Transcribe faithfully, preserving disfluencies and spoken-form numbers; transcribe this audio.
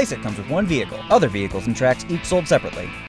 playset comes with one vehicle. Other vehicles and tracks each sold separately.